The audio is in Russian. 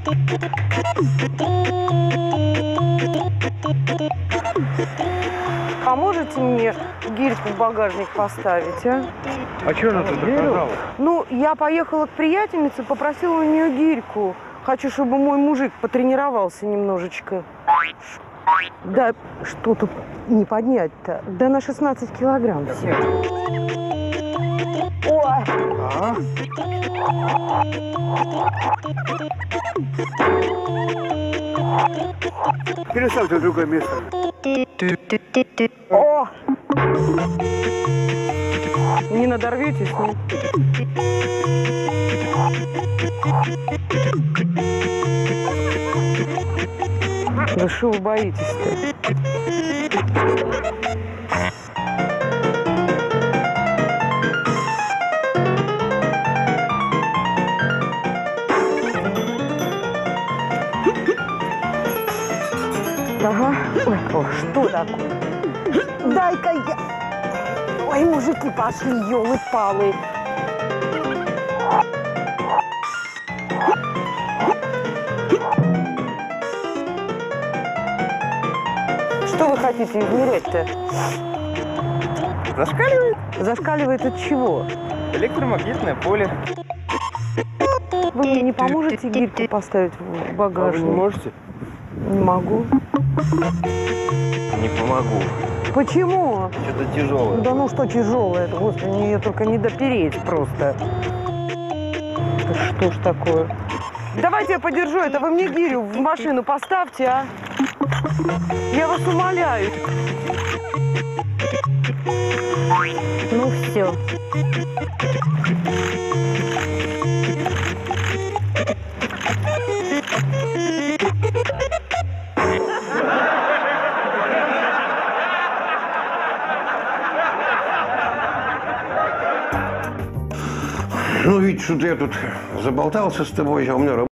А можете мне гирьку в багажник поставить, а? А что она тут оказалась? Ну, я поехала к приятельнице, попросила у нее гирьку. Хочу, чтобы мой мужик потренировался немножечко. Да, что тут не поднять-то? Да на 16 килограмм все. Ой! Переставьте в другое место. О! Не надорветесь, нет? Да что вы боитесь-то? Ага. Ой, что такое? Дай-ка я... Ой, мужики пошли, елы-палы. Что вы хотите измерять-то? Зашкаливает? Зашкаливает от чего? Электромагнитное поле. Вы мне не поможете гирьку поставить в А вы багажник? не можете? Не могу. Не помогу. Почему? Что-то тяжелое. Да ну что тяжелое, господи, мне ее только не допереть просто. Да что ж такое? Давайте я подержу это, вы мне гирю в машину поставьте, а? Я вас умоляю. Ну все. Ну, видишь, что я тут заболтался с тобой, а у меня